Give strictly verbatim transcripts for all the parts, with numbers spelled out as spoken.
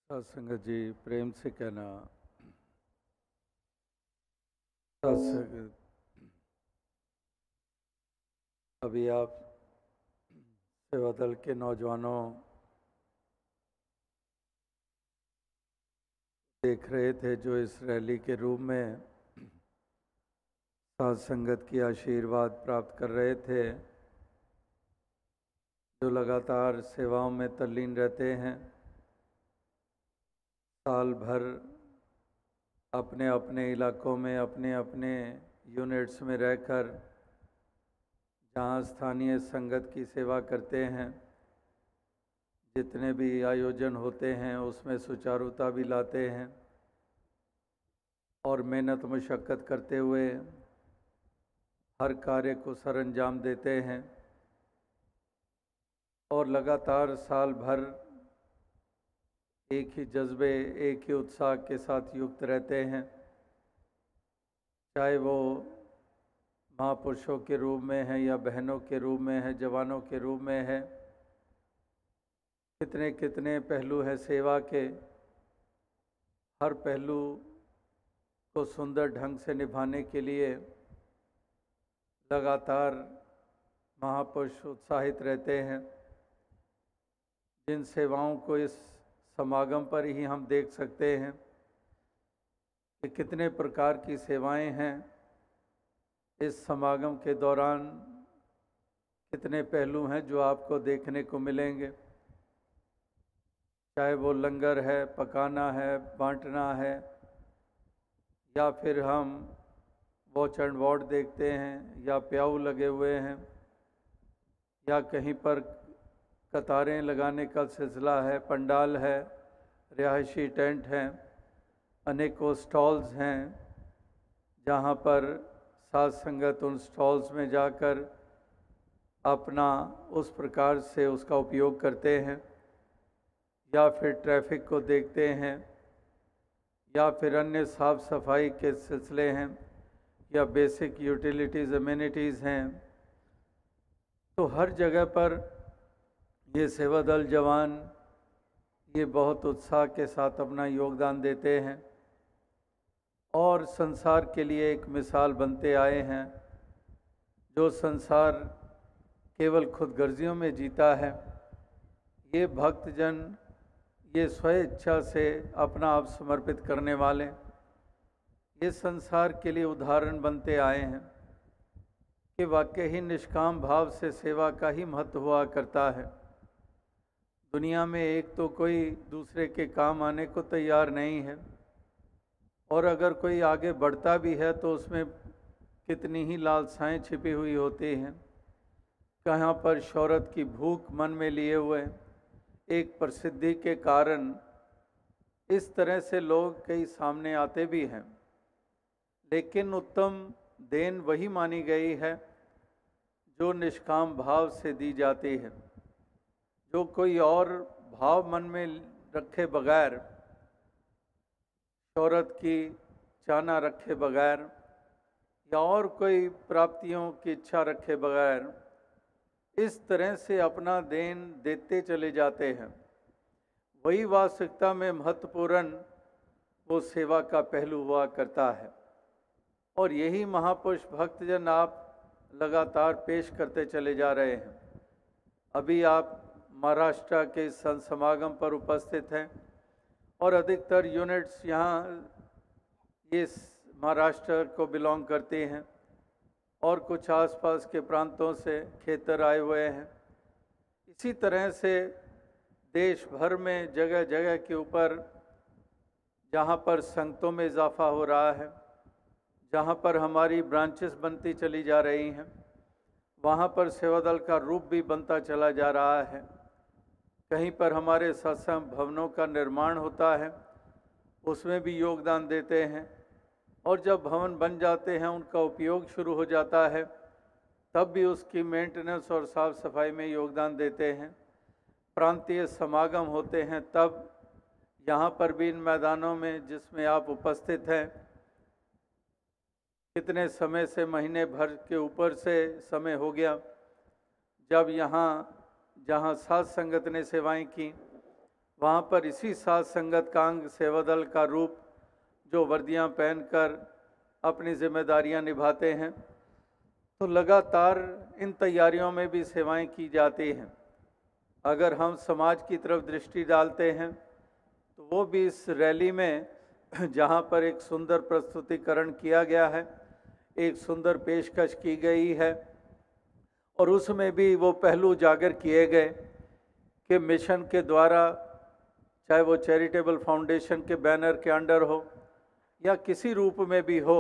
साध संगत जी प्रेम से कहना। साध संगत अभी आप सेवा दल के नौजवानों देख रहे थे जो इस रैली के रूप में साध संगत की आशीर्वाद प्राप्त कर रहे थे, जो लगातार सेवाओं में तल्लीन रहते हैं, साल भर अपने अपने इलाकों में अपने अपने यूनिट्स में रहकर जहाँ स्थानीय संगत की सेवा करते हैं, जितने भी आयोजन होते हैं उसमें सुचारुता भी लाते हैं और मेहनत मशक्क़त करते हुए हर कार्य को सरअंजाम देते हैं और लगातार साल भर एक ही जज्बे एक ही उत्साह के साथ युक्त रहते हैं, चाहे वो महापुरुषों के रूप में है या बहनों के रूप में है, जवानों के रूप में है। कितने कितने पहलू हैं सेवा के, हर पहलू को सुंदर ढंग से निभाने के लिए लगातार महापुरुष उत्साहित रहते हैं। जिन सेवाओं को इस समागम पर ही हम देख सकते हैं कि कितने प्रकार की सेवाएं हैं, इस समागम के दौरान कितने पहलू हैं जो आपको देखने को मिलेंगे, चाहे वो लंगर है, पकाना है, बांटना है, या फिर हम वॉच एंड वार्ड देखते हैं, या प्याऊ लगे हुए हैं, या कहीं पर कतारें लगाने का सिलसिला है, पंडाल है, रिहायशी टेंट हैं, अनेकों स्टॉल्स हैं जहाँ पर साध संगत उन स्टॉल्स में जाकर अपना उस प्रकार से उसका उपयोग करते हैं, या फिर ट्रैफिक को देखते हैं, या फिर अन्य साफ सफाई के सिलसिले हैं, या बेसिक यूटिलिटीज़ अमेनिटीज़ हैं। तो हर जगह पर ये सेवा दल जवान ये बहुत उत्साह के साथ अपना योगदान देते हैं और संसार के लिए एक मिसाल बनते आए हैं। जो संसार केवल खुदगर्जियों में जीता है, ये भक्तजन ये स्वेच्छा से अपना आप समर्पित करने वाले ये संसार के लिए उदाहरण बनते आए हैं कि वाकई ही निष्काम भाव से सेवा का ही महत्व हुआ करता है। दुनिया में एक तो कोई दूसरे के काम आने को तैयार नहीं है, और अगर कोई आगे बढ़ता भी है तो उसमें कितनी ही लालसाएं छिपी हुई होती हैं। कहाँ पर शोहरत की भूख मन में लिए हुए एक प्रसिद्धि के कारण इस तरह से लोग कई सामने आते भी हैं, लेकिन उत्तम देन वही मानी गई है जो निष्काम भाव से दी जाती है। जो कोई और भाव मन में रखे बगैर, शोहरत की चाहना रखे बगैर, या और कोई प्राप्तियों की इच्छा रखे बगैर इस तरह से अपना देन देते चले जाते हैं, वही वास्तविकता में महत्वपूर्ण वो सेवा का पहलू हुआ करता है। और यही महापुरुष भक्तजन आप लगातार पेश करते चले जा रहे हैं। अभी आप महाराष्ट्र के संत समागम पर उपस्थित हैं और अधिकतर यूनिट्स यहाँ ये महाराष्ट्र को बिलोंग करती हैं और कुछ आसपास के प्रांतों से खेतर आए हुए हैं। इसी तरह से देश भर में जगह जगह के ऊपर जहाँ पर संगतों में इजाफा हो रहा है, जहाँ पर हमारी ब्रांचेस बनती चली जा रही हैं, वहाँ पर सेवा दल का रूप भी बनता चला जा रहा है। कहीं पर हमारे सत्संग भवनों का निर्माण होता है, उसमें भी योगदान देते हैं, और जब भवन बन जाते हैं उनका उपयोग शुरू हो जाता है तब भी उसकी मेंटेनेंस और साफ सफाई में योगदान देते हैं। प्रांतीय समागम होते हैं तब यहाँ पर भी इन मैदानों में जिसमें आप उपस्थित हैं, कितने समय से महीने भर के ऊपर से समय हो गया जब यहाँ जहाँ साध संगत ने सेवाएं की वहाँ पर इसी साथ संगत का अंग सेवा दल का रूप जो वर्दियाँ पहनकर अपनी जिम्मेदारियाँ निभाते हैं। तो लगातार इन तैयारियों में भी सेवाएं की जाती हैं। अगर हम समाज की तरफ दृष्टि डालते हैं तो वो भी इस रैली में जहाँ पर एक सुंदर प्रस्तुतिकरण किया गया है, एक सुंदर पेशकश की गई है और उसमें भी वो पहलू उजागर किए गए कि मिशन के द्वारा, चाहे वो चैरिटेबल फाउंडेशन के बैनर के अंडर हो या किसी रूप में भी हो,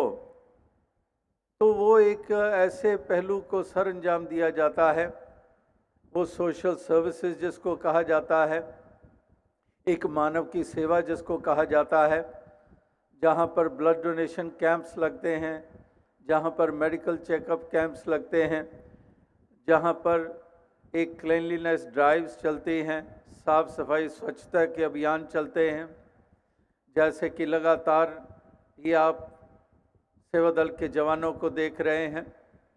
तो वो एक ऐसे पहलू को सर अंजाम दिया जाता है, वो सोशल सर्विसेज जिसको कहा जाता है, एक मानव की सेवा जिसको कहा जाता है, जहाँ पर ब्लड डोनेशन कैंप्स लगते हैं, जहाँ पर मेडिकल चेकअप कैंप्स लगते हैं, जहाँ पर एक क्लीनलीनेस ड्राइव्स चलती हैं, साफ सफाई स्वच्छता के अभियान चलते हैं। जैसे कि लगातार ये आप सेवा दल के जवानों को देख रहे हैं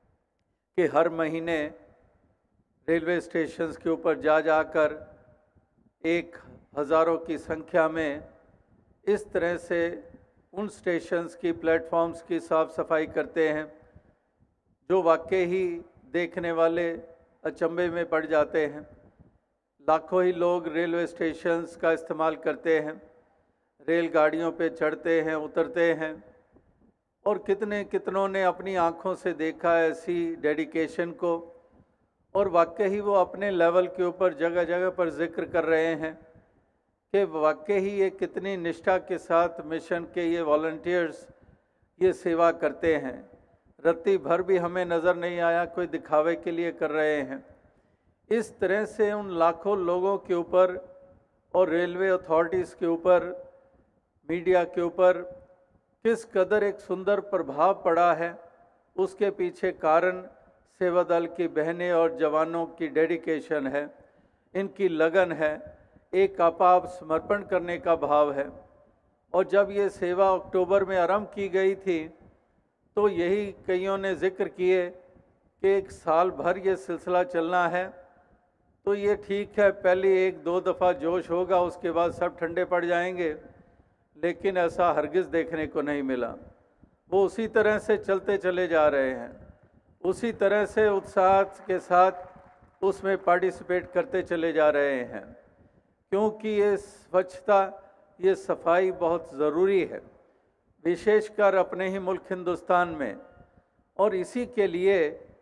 कि हर महीने रेलवे स्टेशंस के ऊपर जा जाकर एक हज़ारों की संख्या में इस तरह से उन स्टेशंस की प्लेटफॉर्म्स की साफ सफाई करते हैं जो वाकई ही देखने वाले अचंभे में पड़ जाते हैं। लाखों ही लोग रेलवे स्टेशंस का इस्तेमाल करते हैं, रेलगाड़ियों पे चढ़ते हैं, उतरते हैं और कितने कितनों ने अपनी आंखों से देखा ऐसी डेडिकेशन को और वाकई ही वो अपने लेवल के ऊपर जगह जगह पर जिक्र कर रहे हैं कि वाकई ही ये कितनी निष्ठा के साथ मिशन के ये वॉलंटियर्स ये सेवा करते हैं। रत्ती भर भी हमें नज़र नहीं आया कोई दिखावे के लिए कर रहे हैं। इस तरह से उन लाखों लोगों के ऊपर और रेलवे अथॉरिटीज़ के ऊपर, मीडिया के ऊपर किस कदर एक सुंदर प्रभाव पड़ा है, उसके पीछे कारण सेवा दल की बहनें और जवानों की डेडिकेशन है, इनकी लगन है, एक आपाप समर्पण करने का भाव है। और जब ये सेवा अक्टूबर में आरंभ की गई थी तो यही कईयों ने जिक्र किए कि एक साल भर ये सिलसिला चलना है, तो ये ठीक है, पहले एक दो दफ़ा जोश होगा, उसके बाद सब ठंडे पड़ जाएंगे, लेकिन ऐसा हरगिज़ देखने को नहीं मिला। वो उसी तरह से चलते चले जा रहे हैं, उसी तरह से उत्साह के साथ उसमें पार्टिसिपेट करते चले जा रहे हैं, क्योंकि ये स्वच्छता, ये सफाई बहुत ज़रूरी है, विशेषकर अपने ही मुल्क हिंदुस्तान में। और इसी के लिए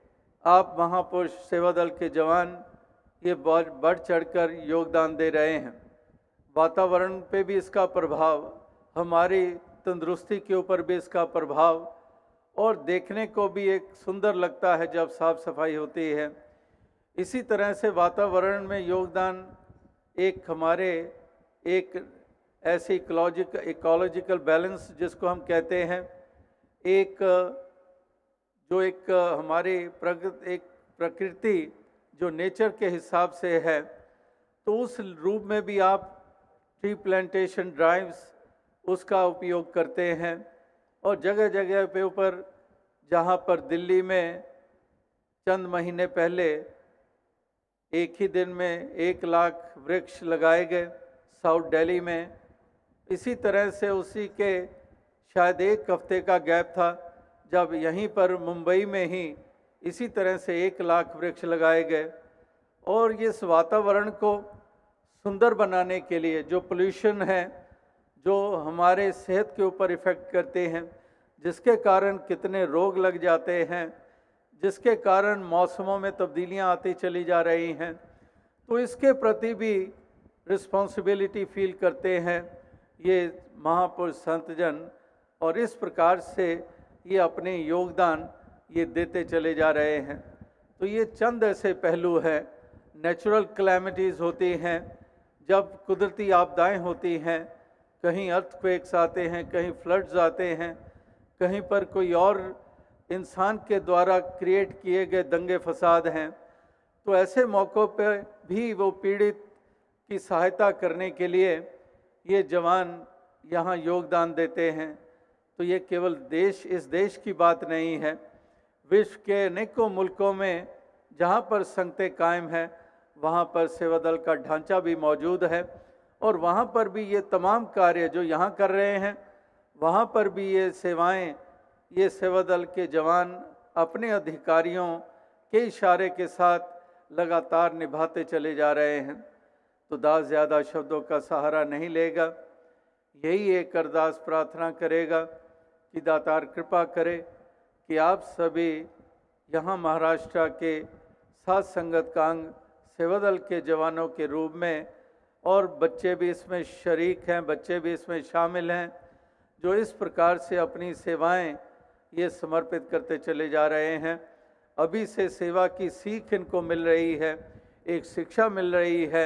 आप महापुरुष सेवा दल के जवान ये बढ़ बढ़ चढ़कर योगदान दे रहे हैं। वातावरण पे भी इसका प्रभाव, हमारी तंदुरुस्ती के ऊपर भी इसका प्रभाव, और देखने को भी एक सुंदर लगता है जब साफ सफाई होती है। इसी तरह से वातावरण में योगदान एक हमारे एक ऐसी इकोलॉजिक इकोलॉजिकल बैलेंस जिसको हम कहते हैं, एक जो एक हमारी प्रकृति एक प्रकृति जो नेचर के हिसाब से है, तो उस रूप में भी आप ट्री प्लांटेशन ड्राइव्स उसका उपयोग करते हैं। और जगह जगह पे ऊपर, जहाँ पर दिल्ली में चंद महीने पहले एक ही दिन में एक लाख वृक्ष लगाए गए, साउथ दिल्ली में इसी तरह से उसी के शायद एक हफ्ते का गैप था जब यहीं पर मुंबई में ही इसी तरह से एक लाख वृक्ष लगाए गए। और इस वातावरण को सुंदर बनाने के लिए, जो पोल्यूशन है, जो हमारे सेहत के ऊपर इफ़ेक्ट करते हैं, जिसके कारण कितने रोग लग जाते हैं, जिसके कारण मौसमों में तब्दीलियां आती चली जा रही हैं, तो इसके प्रति भी रिस्पॉन्सिबिलिटी फील करते हैं ये महापुरुष संतजन। और इस प्रकार से ये अपने योगदान ये देते चले जा रहे हैं। तो ये चंद ऐसे पहलू हैं। नेचुरल क्लैमिटीज़ होती हैं, जब कुदरती आपदाएं होती हैं, कहीं अर्थक्वेक्स आते हैं, कहीं फ्लड्स आते हैं, कहीं पर कोई और इंसान के द्वारा क्रिएट किए गए दंगे फसाद हैं, तो ऐसे मौक़ों पर भी वो पीड़ित की सहायता करने के लिए ये जवान यहाँ योगदान देते हैं। तो ये केवल देश इस देश की बात नहीं है, विश्व के अनेकों मुल्कों में जहाँ पर संगतें कायम हैं, वहाँ पर सेवा दल का ढांचा भी मौजूद है और वहाँ पर भी ये तमाम कार्य जो यहाँ कर रहे हैं, वहाँ पर भी ये सेवाएं ये सेवा दल के जवान अपने अधिकारियों के इशारे के साथ लगातार निभाते चले जा रहे हैं। तो दास ज़्यादा शब्दों का सहारा नहीं लेगा, यही एक अरदास प्रार्थना करेगा कि दातार कृपा करे कि आप सभी यहाँ महाराष्ट्र के साथ संगत का अंग सेवा दल के जवानों के रूप में, और बच्चे भी इसमें शरीक हैं, बच्चे भी इसमें शामिल हैं, जो इस प्रकार से अपनी सेवाएं ये समर्पित करते चले जा रहे हैं। अभी से सेवा की सीख इनको मिल रही है, एक शिक्षा मिल रही है,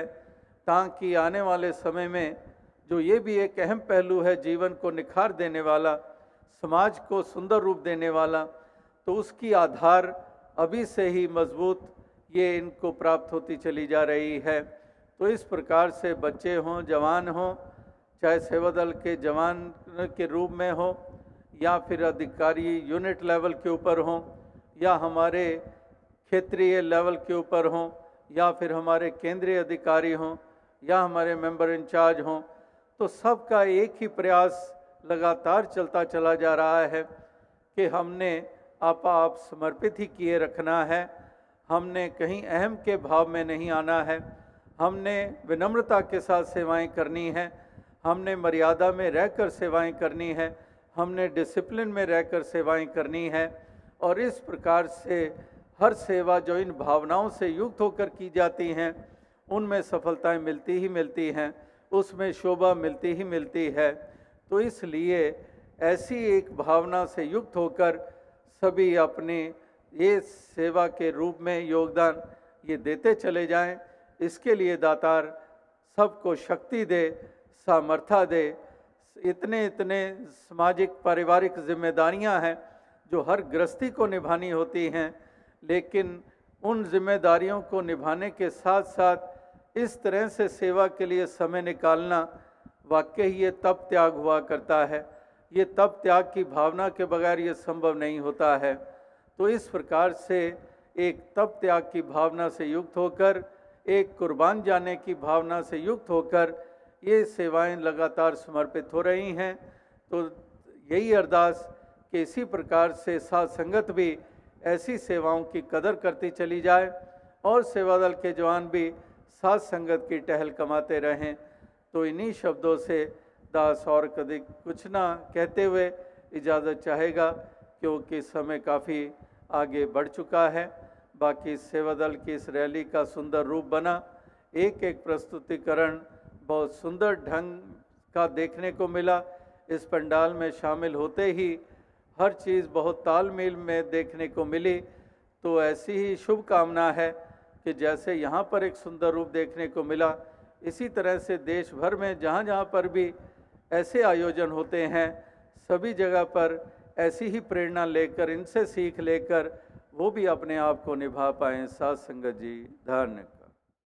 ताकि आने वाले समय में जो ये भी एक अहम पहलू है जीवन को निखार देने वाला, समाज को सुंदर रूप देने वाला, तो उसकी आधार अभी से ही मजबूत ये इनको प्राप्त होती चली जा रही है। तो इस प्रकार से बच्चे हों, जवान हों, चाहे सेवा दल के जवान के रूप में हो या फिर अधिकारी यूनिट लेवल के ऊपर हों, या हमारे क्षेत्रीय लेवल के ऊपर हों, या फिर हमारे केंद्रीय अधिकारी हों, या हमारे मेंबर इंचार्ज हों, तो सबका एक ही प्रयास लगातार चलता चला जा रहा है कि हमने आपा आप समर्पित ही किए रखना है। हमने कहीं अहम के भाव में नहीं आना है, हमने विनम्रता के साथ सेवाएं करनी है, हमने मर्यादा में रहकर सेवाएं करनी है, हमने डिसिप्लिन में रहकर सेवाएं करनी है। और इस प्रकार से हर सेवा जो इन भावनाओं से युक्त होकर की जाती हैं, उनमें सफलताएं मिलती ही मिलती हैं, उसमें शोभा मिलती ही मिलती है। तो इसलिए ऐसी एक भावना से युक्त होकर सभी अपने ये सेवा के रूप में योगदान ये देते चले जाएं। इसके लिए दातार सबको शक्ति दे, सामर्थ्य दे। इतने इतने सामाजिक पारिवारिक जिम्मेदारियां हैं जो हर गृहस्थी को निभानी होती हैं, लेकिन उन जिम्मेदारियों को निभाने के साथ साथ इस तरह से सेवा के लिए समय निकालना वाकई ये तप त्याग हुआ करता है। ये तप त्याग की भावना के बगैर ये संभव नहीं होता है। तो इस प्रकार से एक तप त्याग की भावना से युक्त होकर, एक कुर्बान जाने की भावना से युक्त होकर ये सेवाएं लगातार समर्पित हो रही हैं। तो यही अरदास कि इसी प्रकार से साथ संगत भी ऐसी सेवाओं की कदर करती चली जाए और सेवा दल के जवान भी साथ संगत की टहल कमाते रहें। तो इन्हीं शब्दों से दास और कभी कुछ ना कहते हुए इजाज़त चाहेगा, क्योंकि समय काफ़ी आगे बढ़ चुका है। बाकी सेवा दल की इस रैली का सुंदर रूप बना, एक एक प्रस्तुतिकरण बहुत सुंदर ढंग का देखने को मिला। इस पंडाल में शामिल होते ही हर चीज़ बहुत तालमेल में देखने को मिली। तो ऐसी ही शुभकामना है कि जैसे यहाँ पर एक सुंदर रूप देखने को मिला, इसी तरह से देश भर में जहाँ जहाँ पर भी ऐसे आयोजन होते हैं, सभी जगह पर ऐसी ही प्रेरणा लेकर, इनसे सीख लेकर वो भी अपने आप को निभा पाएँ। साथ संगत जी, धन्यवाद।